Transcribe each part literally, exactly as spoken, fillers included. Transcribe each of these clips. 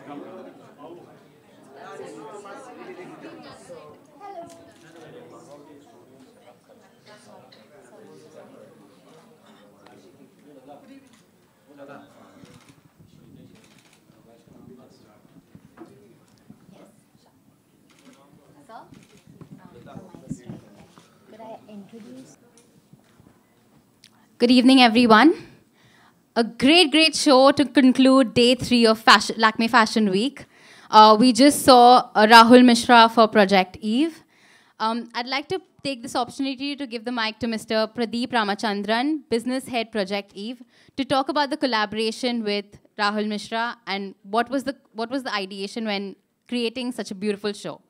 Good evening, everyone. A great, great show to conclude day three of fashion, Lakme Fashion Week. Uh, we just saw uh, Rahul Mishra for Project Eve. Um, I'd like to take this opportunity to give the mic to Mister Pradeep Ramachandran, Business Head Project Eve, to talk about the collaboration with Rahul Mishra and what was the, what was the ideation when creating such a beautiful show.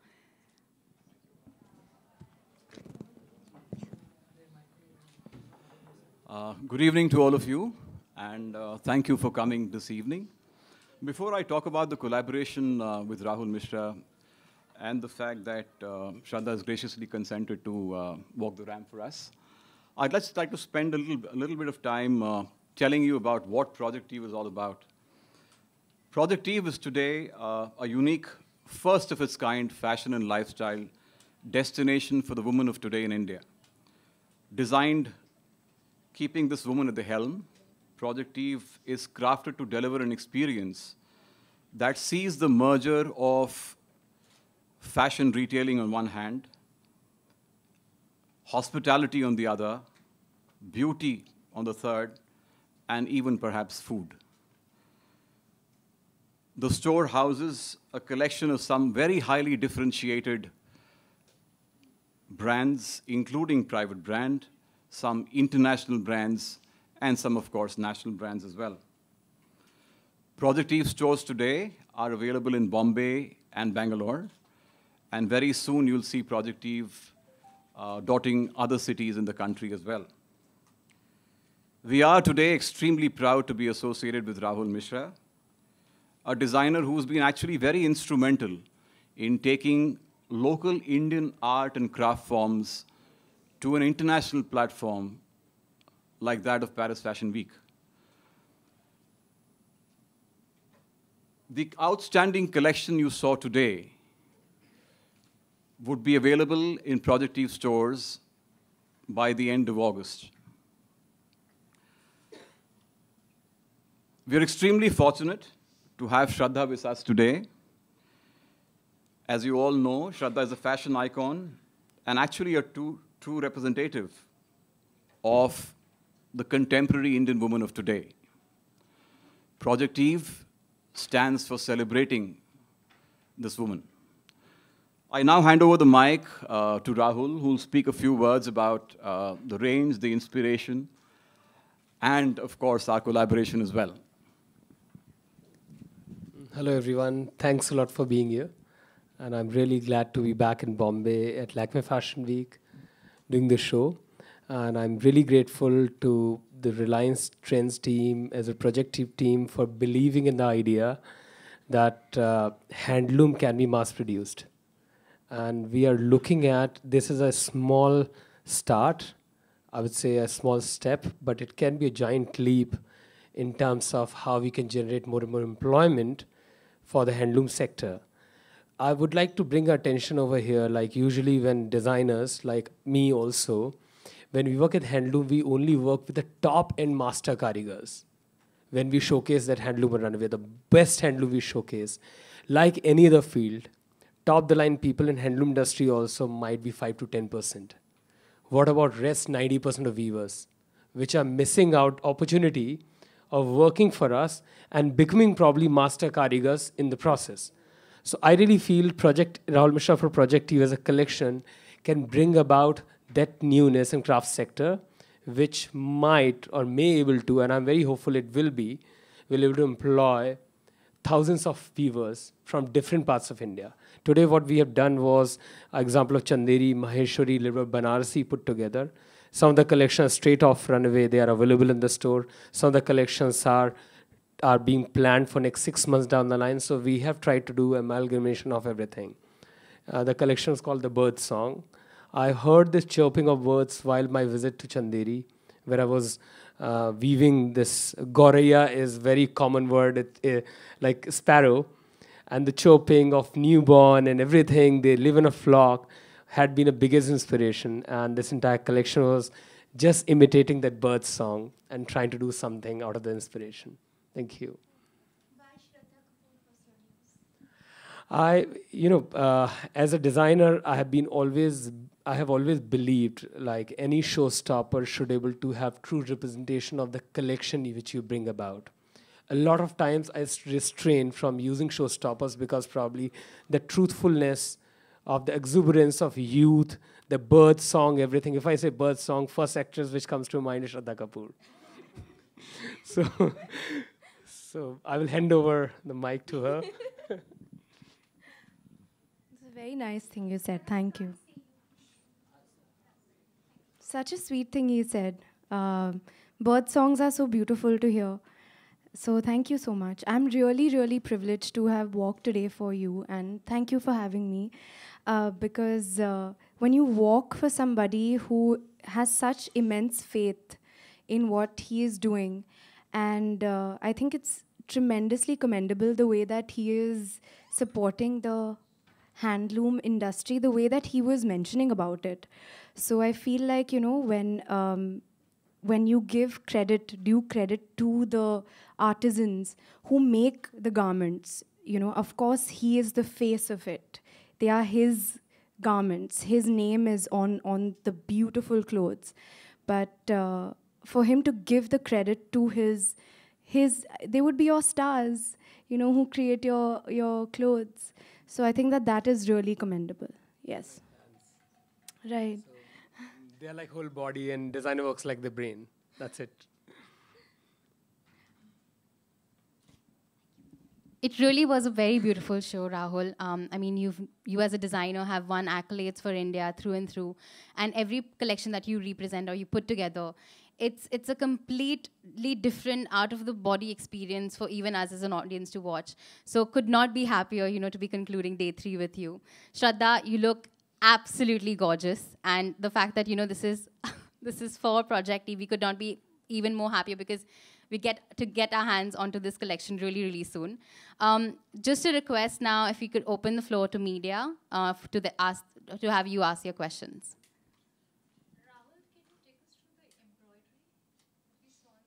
Uh, good evening to all of you, and uh, thank you for coming this evening. Before I talk about the collaboration uh, with Rahul Mishra and the fact that uh, Shraddha has graciously consented to uh, walk the ramp for us, I'd just like to spend a little, a little bit of time uh, telling you about what Project Eve is all about. Project Eve is today uh, a unique, first of its kind fashion and lifestyle destination for the women of today in India. Designed keeping this woman at the helm, Project Eve is crafted to deliver an experience that sees the merger of fashion retailing on one hand, hospitality on the other, beauty on the third, and even perhaps food. The store houses a collection of some very highly differentiated brands, including private brand, some international brands, and some, of course, national brands as well. Project Eve stores today are available in Bombay and Bangalore, and very soon you'll see Project Eve uh, dotting other cities in the country as well. We are today extremely proud to be associated with Rahul Mishra, a designer who's been actually very instrumental in taking local Indian art and craft forms to an international platform like that of Paris Fashion Week. The outstanding collection you saw today would be available in Project Eve stores by the end of August. We're extremely fortunate to have Shraddha with us today. As you all know, Shraddha is a fashion icon and actually a true, true representative of the contemporary Indian woman of today. Project Eve stands for celebrating this woman. I now hand over the mic uh, to Rahul, who will speak a few words about uh, the range, the inspiration, and of course our collaboration as well. Hello everyone, thanks a lot for being here. And I'm really glad to be back in Bombay at Lakme Fashion Week doing the show. And I'm really grateful to the Reliance Trends team as a Project Eve team for believing in the idea that uh, handloom can be mass produced. And we are looking at this as a small start, I would say a small step, but it can be a giant leap in terms of how we can generate more and more employment for the handloom sector. I would like to bring attention over here, like usually when designers, like me also, when we work at handloom, we only work with the top-end master karigars. When we showcase that handloom on runway, the best handloom we showcase. Like any other field, top-the-line people in handloom industry also might be five to ten percent. What about rest ninety percent of weavers, which are missing out opportunity of working for us and becoming probably master karigars in the process. So I really feel Project Rahul Mishra for Project Eve as a collection can bring about that newness in craft sector, which might or may able to, and I'm very hopeful it will be, will able to employ thousands of weavers from different parts of India. Today what we have done was an example of Chanderi, Maheshwari, little Banarasi put together. Some of the collections straight off runway, they are available in the store. Some of the collections are are being planned for next six months down the line. So we have tried to do amalgamation of everything. Uh, the collection is called the Bird Song. I heard this chirping of birds while my visit to Chanderi, where I was uh, weaving this. Goraya is very common word, it, uh, like sparrow. and the chirping of newborn and everything, they live in a flock, had been a biggest inspiration. And this entire collection was just imitating that bird song and trying to do something out of the inspiration. Thank you. I, you know, uh, as a designer, I have been always, I have always believed like any showstopper should able to have true representation of the collection which you bring about. A lot of times I restrain from using showstoppers because probably the truthfulness of the exuberance of youth, the bird song, everything. If I say bird song, first actress which comes to mind is Shraddha Kapoor. so, so I will hand over the mic to her. Very nice thing you said. Thank you. Such a sweet thing you said. Um, bird songs are so beautiful to hear. So thank you so much. I'm really, really privileged to have walked today for you, and thank you for having me. Uh, because uh, when you walk for somebody who has such immense faith in what he is doing, and uh, I think it's tremendously commendable the way that he is supporting the handloom industry, the way that he was mentioning about it. So I feel like, you know, when um, when you give credit, due credit to the artisans who make the garments, you know, of course he is the face of it. They are his garments. His name is on, on the beautiful clothes. But uh, for him to give the credit to his, his, they would be your stars, you know, who create your, your clothes. So I think that that is really commendable. Yes. Right. So they're like whole body, and designer works like the brain. That's it. It really was a very beautiful show, Rahul. Um, I mean, you've, you as a designer have won accolades for India through and through. And every collection that you represent or you put together, it's, it's a completely different out-of-the-body experience for even us as an audience to watch. So could not be happier, you know, to be concluding day three with you. Shraddha, you look absolutely gorgeous. And the fact that, you know, this is, this is for Project E, we could not be even more happier because we get to get our hands onto this collection really, really soon. Um, just a request now, if we could open the floor to media uh, to, the ask, to have you ask your questions. Rahul, can you take us through the embroidery that we saw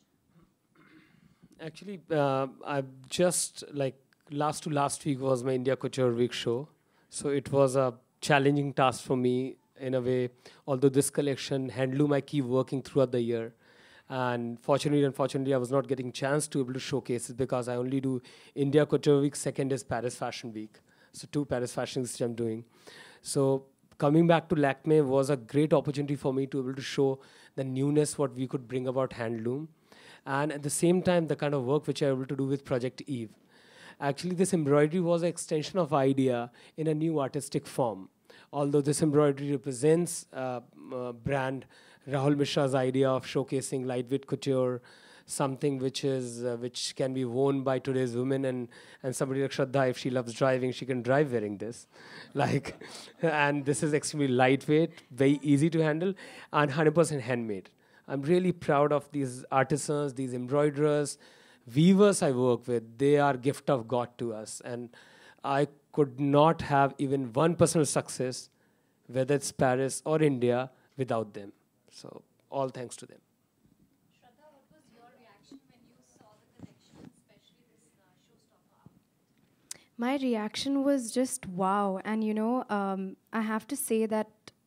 in the collection? Actually, uh, I've just, like, last to last week was my India Couture Week show. So it was a challenging task for me in a way, although this collection, handloom, I keep working throughout the year. And fortunately, unfortunately, I was not getting chance to be able to showcase it because I only do India Couture Week, second is Paris Fashion Week. So two Paris Fashion Weeks I'm doing. So coming back to Lakme was a great opportunity for me to be able to show the newness, what we could bring about handloom. And at the same time, the kind of work which I was able to do with Project Eve. Actually, this embroidery was an extension of idea in a new artistic form. Although this embroidery represents uh, uh, brand Rahul Mishra's idea of showcasing lightweight couture, something which is uh, which can be worn by today's women, and and somebody like Shraddha, if she loves driving, she can drive wearing this, like, and this is extremely lightweight, very easy to handle, and one hundred percent handmade. I'm really proud of these artisans, these embroiderers, weavers I work with. They are gift of God to us, and I could not have even one personal success, whether it's Paris or India, without them. So all thanks to them. Shraddha, what was your reaction when you saw the collection, especially this uh, showstopper out? My reaction was just wow. And you know, um, I have to say that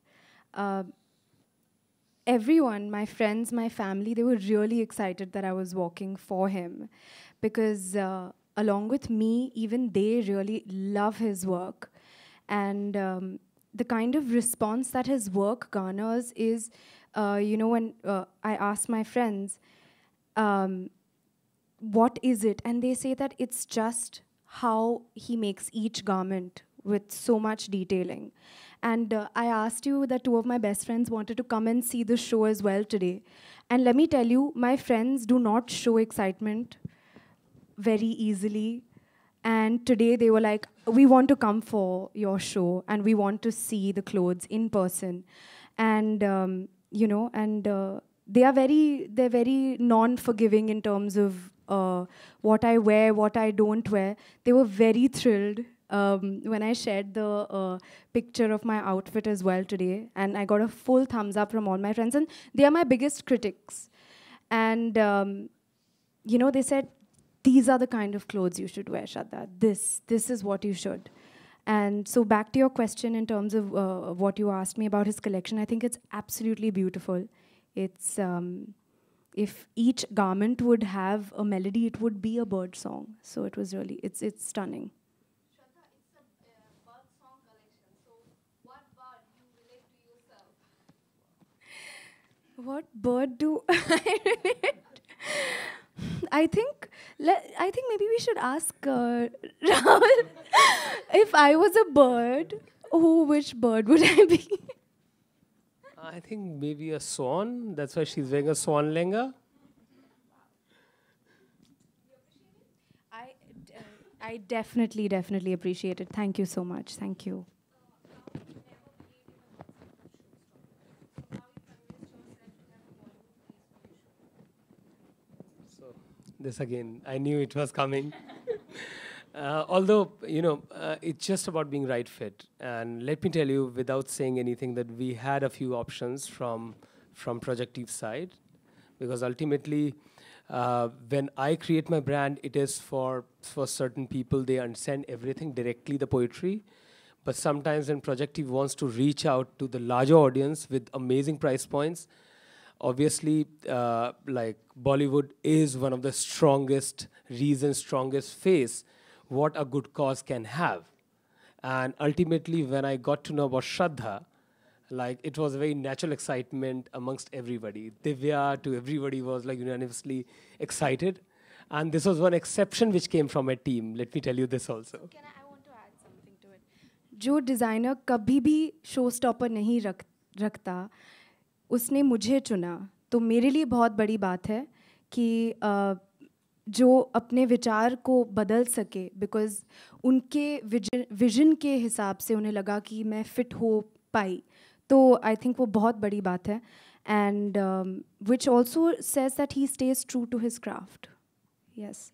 uh, everyone, my friends, my family, they were really excited that I was walking for him because uh, along with me, even they really love his work. And um, the kind of response that his work garners is, uh, you know, when uh, I ask my friends, um, what is it? And they say that it's just how he makes each garment with so much detailing. And uh, I asked you that two of my best friends wanted to come and see the show as well today. And let me tell you, my friends do not show excitement very easily. And today they were like, we want to come for your show and we want to see the clothes in person. And, um, you know, and uh, they are very, they're very non-forgiving in terms of uh, what I wear, what I don't wear. They were very thrilled um, when I shared the uh, picture of my outfit as well today. And I got a full thumbs up from all my friends. And they are my biggest critics. And, um, you know, they said, these are the kind of clothes you should wear, Shraddha. This, this is what you should. And so back to your question in terms of uh, what you asked me about his collection, I think it's absolutely beautiful. It's, um, if each garment would have a melody, it would be a bird song. So it was really, it's, it's stunning. Shraddha, it's a uh, bird song collection. So, what bird you relate to yourself? What bird do I relate? I think, le- I think maybe we should ask uh, Rahul, if I was a bird, who, which bird would I be? I think maybe a swan. That's why she's wearing a swan lenga. I, uh, I definitely, definitely appreciate it. Thank you so much. Thank you. So this again, I knew it was coming. Uh, although, you know, uh, it's just about being right fit. And let me tell you, without saying anything, that we had a few options from, from Project Eve's side. Because ultimately, uh, when I create my brand, it is for, for certain people. They understand everything directly, the poetry. But sometimes when Project Eve wants to reach out to the larger audience with amazing price points, obviously, uh, like Bollywood is one of the strongest reasons, strongest face what a good cause can have. And ultimately, when I got to know about Shraddha, like it was a very natural excitement amongst everybody. Divya to everybody was like unanimously excited. And this was one exception which came from my team. Let me tell you this also. Can I, I want to add something to it. जो designer कभी भी show stopper नहीं रख रखता, उसने मुझे चुना. तो मेरे लिए बहुत बड़ी बात है कि uh, जो अपने विचार को बदल सके, बिकॉज उनके विजन विजन के हिसाब से उन्हें लगा कि मैं फिट हो पाई. तो आई थिंक वो बहुत बड़ी बात है. And which also says that he stays true to his craft. Yes.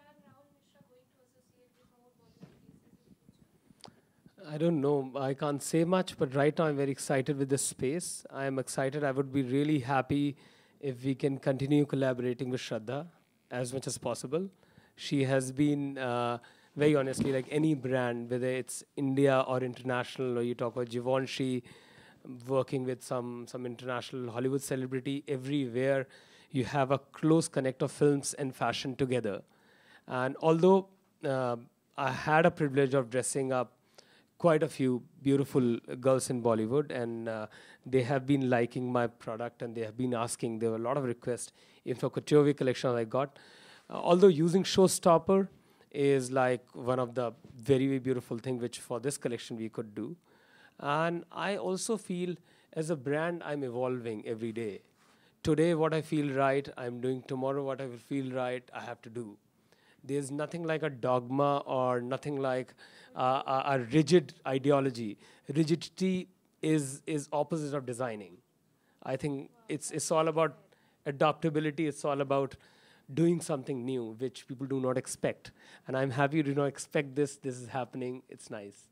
I don't know. I can't say much, but right now I'm very excited with this space. I'm excited. I would be really happy if we can continue collaborating with Shraddha as much as possible. She has been, uh, very honestly, like any brand, whether it's India or international, or you talk about Givenchy, working with some, some international Hollywood celebrity, everywhere you have a close connect of films and fashion together. And although uh, I had a privilege of dressing up quite a few beautiful girls in Bollywood, and uh, they have been liking my product, and they have been asking. There were a lot of requests. In for couture collection I got. Uh, although using showstopper is like one of the very, very beautiful thing which for this collection we could do. And I also feel as a brand I'm evolving every day. Today what I feel right, I'm doing. Tomorrow what I will feel right, I have to do. There's nothing like a dogma or nothing like uh, a, a rigid ideology. Rigidity is, is opposite of designing. I think it's, it's all about adaptability. It's all about doing something new, which people do not expect. And I'm happy you do not expect this. This is happening. It's nice.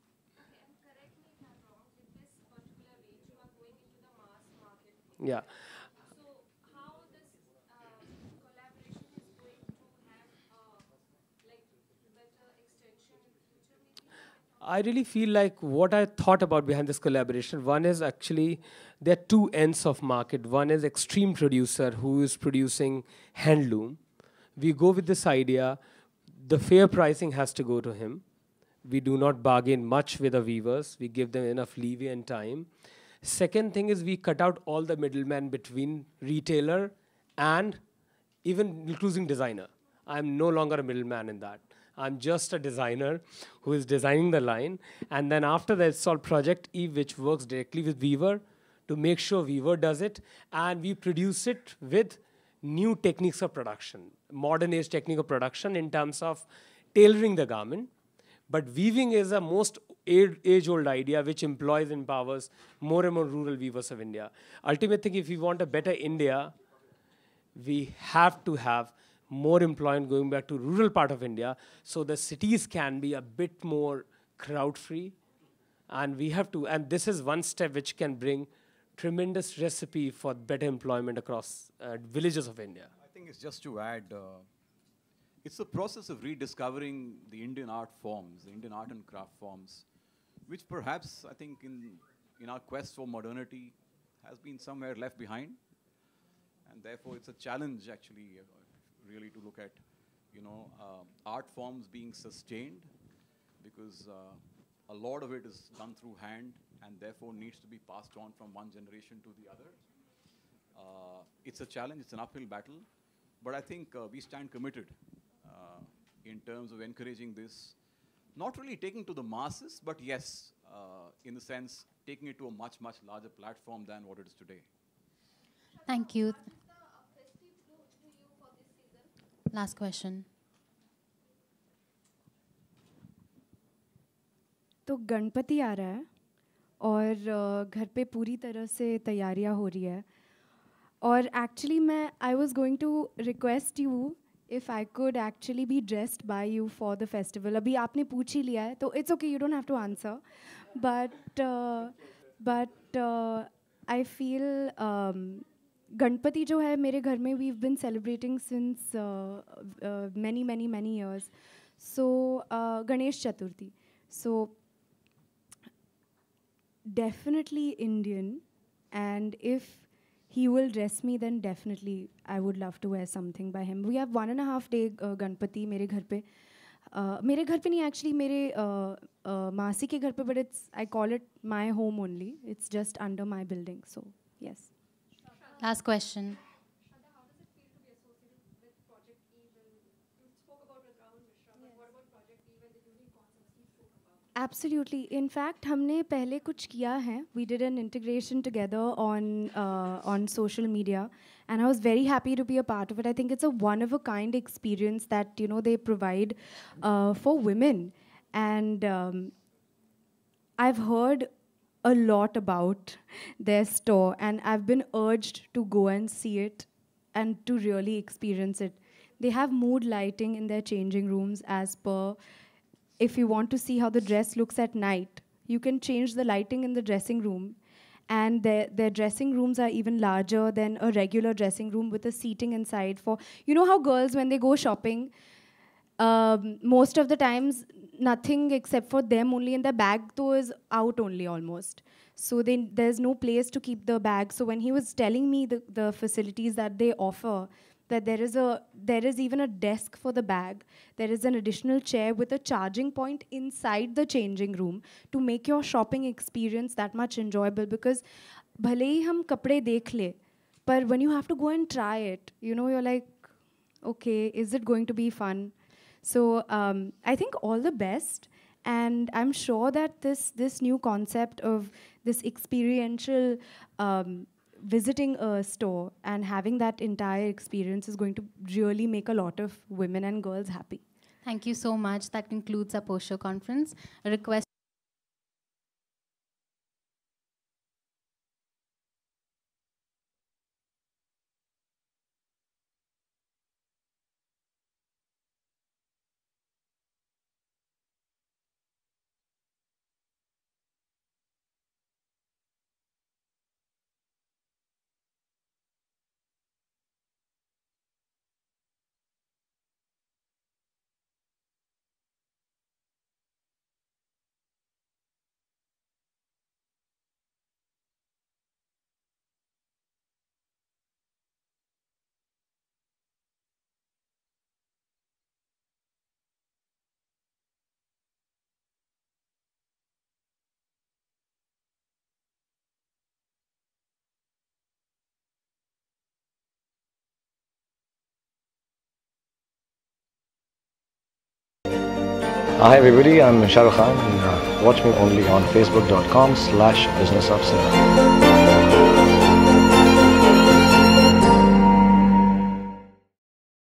Yeah. I really feel like what I thought about behind this collaboration, one is actually there are two ends of market. One is extreme producer who is producing handloom. We go with this idea, the fair pricing has to go to him. We do not bargain much with the weavers. We give them enough leeway and time. Second thing is we cut out all the middlemen between retailer and even including designer. I'm no longer a middleman in that. I'm just a designer who is designing the line. And then after that, it's all Project Eve, which works directly with Weaver to make sure Weaver does it. And we produce it with new techniques of production, modern age technique of production in terms of tailoring the garment. But weaving is a most age-old idea which employs and empowers more and more rural weavers of India. Ultimately, if we want a better India, we have to have more employment going back to rural part of India, so the cities can be a bit more crowd-free. And we have to, and this is one step which can bring tremendous recipe for better employment across uh, villages of India. I think it's just to add, uh, it's a process of rediscovering the Indian art forms, the Indian art and craft forms, which perhaps, I think, in, in our quest for modernity, has been somewhere left behind. And therefore, it's a challenge, actually, uh, really to look at, you know, uh, art forms being sustained, because uh, a lot of it is done through hand, and therefore needs to be passed on from one generation to the other. Uh, it's a challenge, it's an uphill battle, but I think uh, we stand committed uh, in terms of encouraging this, not really taking to the masses, but yes, uh, in the sense, taking it to a much, much larger platform than what it is today. Thank you. Last question. तो गणपति आ रहा है और घर पे पूरी तरह से तैयारियां हो रही है और एक्चुअली मैं I was going to request you if I could actually be dressed by you for the festival. अभी आपने पूछ ही लिया है तो it's okay, you don't have to answer, but but I feel Ganpati जो है मेरे घर में we have been celebrating since many many many years. So Ganesh Chaturthi, so definitely Indian, and if he will dress me, then definitely I would love to wear something by him. We have one and a half day uh, Ganpati मेरे घर पे, uh, मेरे घर पे नहीं actually मेरे uh, uh, मासी के घर पे, but it's I call it my home only. It's just under my building, so yes. Last question. Shraddha, how does it feel to be associated with Project Eve? And you spoke about with Rahul Mishra, but what about Project Eve and the unique concepts he spoke about? Absolutely. In fact, हमने पहले कुछ किया है. We did an integration together on uh, on social media, and I was very happy to be a part of it. I think it's a one of a kind experience that you know they provide uh, for women, and um, I've heard a lot about their store, and I've been urged to go and see it and to really experience it. They have mood lighting in their changing rooms as per. If you want to see how the dress looks at night, you can change the lighting in the dressing room. And their, their dressing rooms are even larger than a regular dressing room with a seating inside for, you know how girls, when they go shopping, um, most of the times, nothing except for them only, and the bag though is out only almost. So they, there's no place to keep the bag. So when he was telling me the, the facilities that they offer, that there is a there is even a desk for the bag. There is an additional chair with a charging point inside the changing room to make your shopping experience that much enjoyable. Because भले ही हम कपड़े देख ले, but when you have to go and try it, you know, you're like, okay, is it going to be fun? So um, I think all the best, and I'm sure that this this new concept of this experiential um, visiting a store and having that entire experience is going to really make a lot of women and girls happy. Thank you so much. That concludes our post-show conference. A request. Hi everybody, I'm Shah Rukh Khan, and uh, watch me only on facebook dot com slash business of cinema.